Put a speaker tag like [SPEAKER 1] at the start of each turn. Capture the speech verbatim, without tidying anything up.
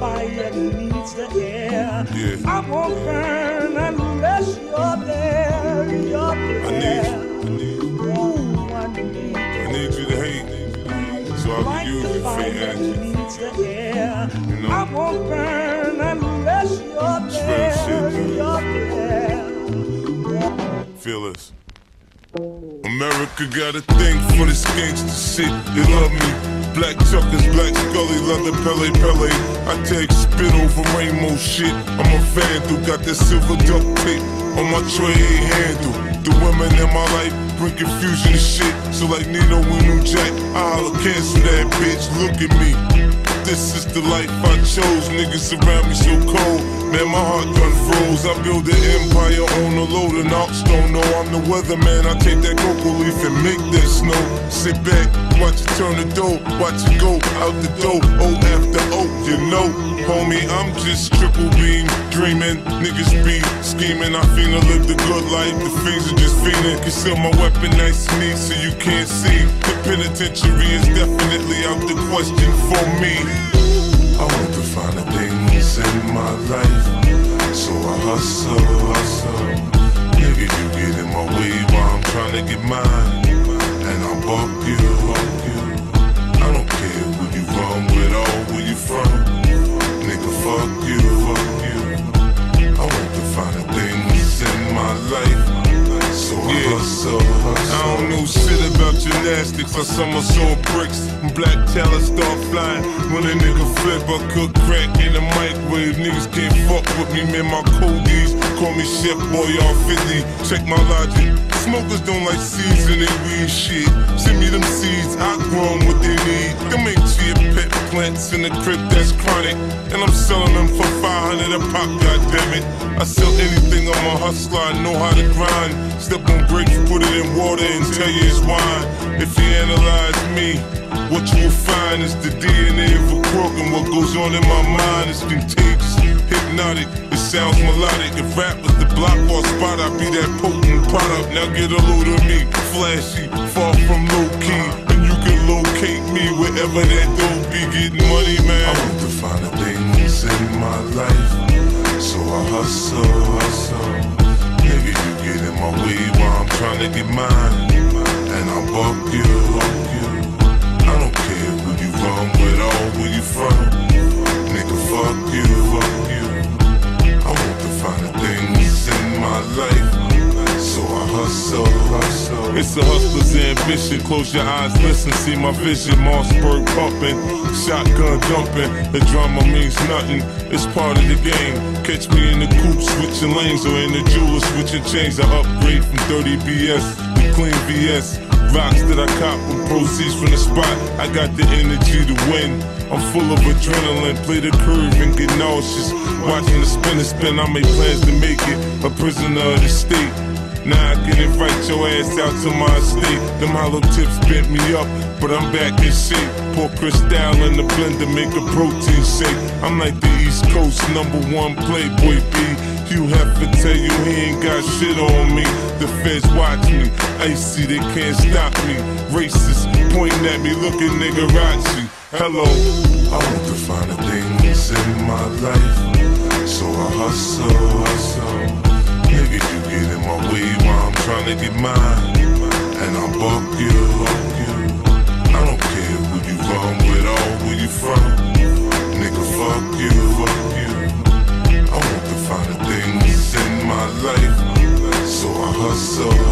[SPEAKER 1] fire needs the air.
[SPEAKER 2] Yeah.
[SPEAKER 1] I won't burn unless you're there. You're there.
[SPEAKER 2] I need you. I need you.
[SPEAKER 1] Ooh, I need
[SPEAKER 2] I need you to hate, so I
[SPEAKER 1] like
[SPEAKER 2] can use
[SPEAKER 1] the
[SPEAKER 2] your
[SPEAKER 1] fire
[SPEAKER 2] fake action.
[SPEAKER 1] needs the air.
[SPEAKER 2] You know?
[SPEAKER 1] I won't burn unless you're there.
[SPEAKER 2] Shit,
[SPEAKER 1] you're there.
[SPEAKER 2] Feel this. America got a thing for this gangsta shit. They love me. Black Chuckers, Black Scully, leather Pele Pele. I take spit over rainbow shit. I'm a vandal, got that silver duct tape on my tray handle. The women in my life bring confusion and shit. So like Nino and New Jack, I'll cancel that bitch. Look at me. This is the life I chose. Niggas around me so cold. Man, my heart done froze. I build an empire on a load of knocks. Don't know I'm the weatherman. I take that cocoa leaf and make that snow. Sit back, watch it turn the dough. Watch it go out the door. O after O, you know. Homie, I'm just triple beam dreaming. Niggas be scheming. I finna live the good life. The fiends are just fiending. Conceal my weapon nice and neat so you can't see. The penitentiary is definitely out the question for me. I want to find the things in my life, so I hustle, hustle. Nigga, you get in my way while I'm trying to get mine, and I'll buck you, buck you. I don't care who you run with or where you from. Nigga, fuck you, fuck you. I want to find the things in my life, so I yeah. hustle, hustle. I don't know shit about gymnastics. I somersault bricks. Black talent start flying. When a nigga flip, I cook crack in the microwave. Niggas can't fuck with me, man. My codies call me Chef Boy all fifty. Check my logic. Smokers don't like seeds in they weed shit. Send me them seeds, I grow them what they need. Them ain't chia pet plants in the crib that's chronic. And I'm selling them for five hundred a pop, goddammit. I sell anything, I'm a hustler, I know how to grind. Step on grapes, put it in water and tell you it's wine. If you analyze me, what you will find is the D N A of a crook, and what goes on in my mind is contagious, hypnotic, it sounds melodic. If rap was the block or spot, I'd be that potent product. Now get a load of me, flashy, far from low key, and you can locate me wherever that dope be. Getting money, man. I want to find the things in my life, so I hustle, hustle. Nigga, you get in my way while I'm trying to get mine, and I'll buck you, buck you. I don't care who you run with or where you from. Nigga, fuck you, fuck you. I want to find the things in my life, so I hustle, hustle. It's a hustler's ambition. Close your eyes, listen, see my vision. Mossberg pumping, shotgun dumping. The drama means nothing, it's part of the game. Catch me in the coupe switching lanes, or in the jeweler switching chains. I upgrade from thirty B S to clean V S. Rocks that I cop with proceeds from the spot. I got the energy to win. I'm full of adrenaline, play the curve and get nauseous. Watching the spin and spin, I make plans to make it a prisoner of the state. Now I can invite your ass out to my estate. Them hollow tips bent me up, but I'm back in shape. Pour Cristal in the blender, make a protein shake. I'm like the East Coast number one playboy B. Hugh Hefner tell you he ain't got shit on me. The feds watch me, icy, they can't stop me. Racist, pointing at me, looking nigga-rachi. Hello, I want to find the things in my life, so I hustle, hustle. Nigga, you get in my way while I'm trying to get mine, and I'll buck you, buck you. I don't care who you run with or where you from. Nigga, fuck you, fuck you. I want to find the things in my life, so I hustle.